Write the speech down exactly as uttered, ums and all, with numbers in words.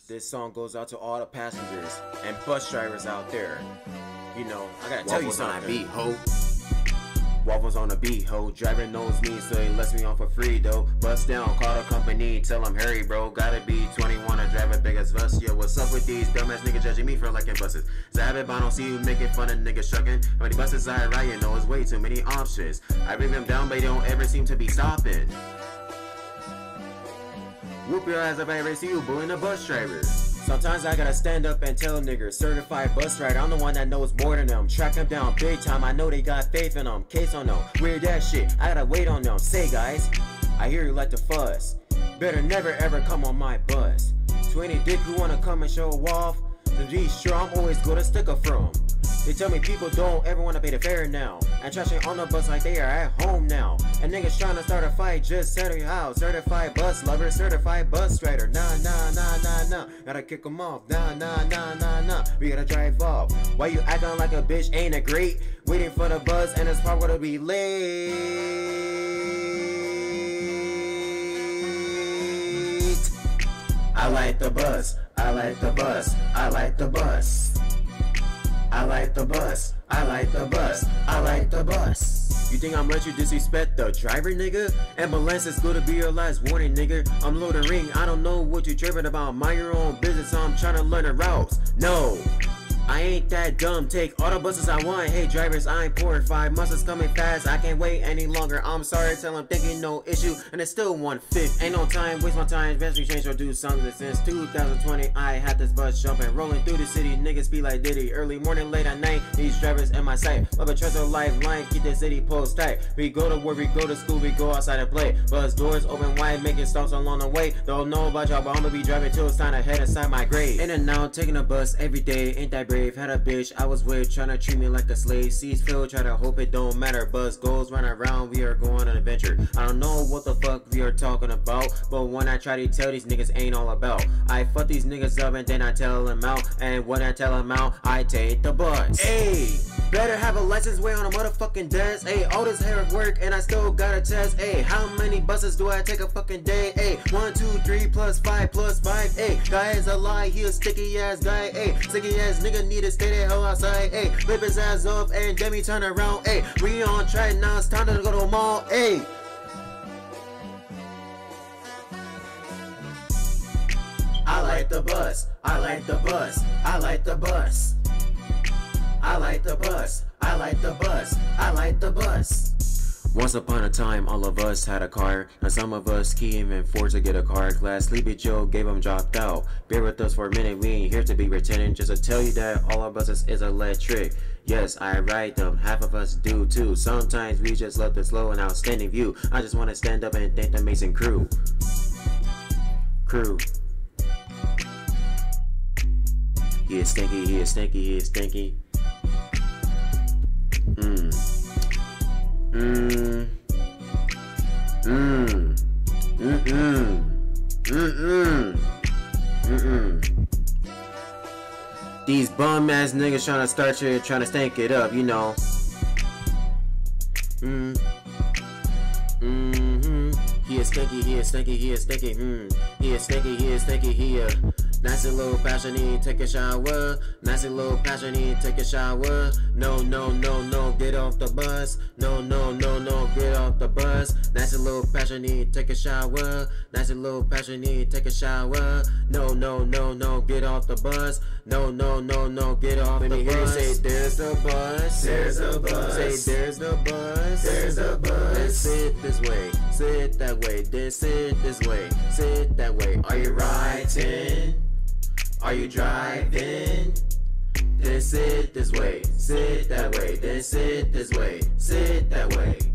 This song goes out to all the passengers and bus drivers out there. You know, I gotta tell you something. On a beat, ho. Waffles on the beat, ho. Driver knows me, so he lets me on for free, though. Bust down, call the company, tell him hurry, bro. Gotta be twenty-one to drive a big ass bus. Yo, what's up with these dumbass niggas judging me for liking buses? Zabit, but I don't see you making fun of niggas trucking. How many buses I ride, you know, it's way too many options. I bring them down, but they don't ever seem to be stopping. Whoop your ass if I ever see you bullying a bus driver. Sometimes I gotta stand up and tell niggas, certified bus rider, I'm the one that knows more than them. Track them down big time, I know they got faith in them. Case on them, weird that shit, I gotta wait on them. Say guys, I hear you like to fuss. Better never ever come on my bus. To any dick who wanna come and show off, to be sure I'm always gonna stick up from. They tell me people don't ever wanna pay the fare now, and trashing on the bus like they are at home now. And niggas trying to start a fight, just settle your house. Certified bus lover, certified bus rider. Nah, nah, nah, nah, nah. Gotta kick them off. Nah, nah, nah, nah, nah. We gotta drive off. Why you acting like a bitch? Ain't it great? Waiting for the bus, and it's probably gonna be late. I like the bus. I like the bus. I like the bus. I like the bus, I like the bus, I like the bus. You think I'm let you disrespect the driver, nigga? Ambulance is gonna be your last warning, nigga. I'm loading ring, I don't know what you tripping about. Mind your own business, I'm trying to learn the routes. No, I ain't that dumb, take all the buses I want. Hey drivers, I ain't poor, five months is coming fast, I can't wait any longer. I'm sorry, tell them thinking no issue, and it's still one fifth. Ain't no time, waste my time, eventually change or do something. Since two thousand twenty, I had this bus jumping, rolling through the city, niggas be like Diddy. Early morning, late at night, these drivers in my sight. Love a trust of lifeline, keep the city post tight. We go to work, we go to school, we go outside and play. Bus doors open wide, making stops along the way. Don't know about y'all, but I'ma be driving till it's time to head inside my grave. In and out, taking a bus every day, ain't that brave. Had a bitch I was with, tryna treat me like a slave. Seas filled, try to hope it don't matter. Bus goes run around, we are going on an adventure. I don't know what the fuck we are talking about, but when I try to tell these niggas ain't all about. I fuck these niggas up and then I tell them out, and when I tell them out, I take the bus. Hey, better have a license way on a motherfucking desk. Hey, all this hard work and I still got a test. Hey, how many buses do I take a fucking day? Hey, one, two, three, plus five, plus five. Hey, guy is a lie, he a sticky ass guy. Hey, sticky ass nigga need to stay the hell outside. Hey, flip his ass off and then we turn around. Hey, we on track now, it's time to go to the mall. Hey, I like the bus, I like the bus, I like the bus. I like the bus, I like the bus, I like the bus. Once upon a time, all of us had a car, and some of us can't even afford to get a car. Glad Sleepy Joe gave him dropped out. Bear with us for a minute, we ain't here to be pretending. Just to tell you that all our buses is electric. Yes, I ride them, half of us do too. Sometimes we just love the slow and outstanding view. I just want to stand up and thank the amazing crew. Crew. He is stinky, he is stinky, he is stinky. Mmm. Mmm. Mmm. Mm-mm. Mm-mm. Mm-mm. These bum ass niggas trying to start shit, trying to stank it up, you know. Mmm. Mm-hmm. He is stinky, he is stinky, he is stinky. Mmm. He is stinky, he is stinky, he is. Nasty little passion, need take a shower. Nasty little passion, need take a shower. No, no, no, no, get off the bus. No, no, no, no, get off the bus. Nasty little passion, need take a shower. Nasty little passion, need take a shower. No, no, no, no, get off the bus. No, no, no, no, get off the bus. Let me hear you say, there's the bus. There's the bus. Say, there's the bus. There's the bus. Then sit this way, sit that way. Then sit this way, sit that way. Are you riding? Are you driving? Then sit this way, sit that way, then sit this way, sit that way.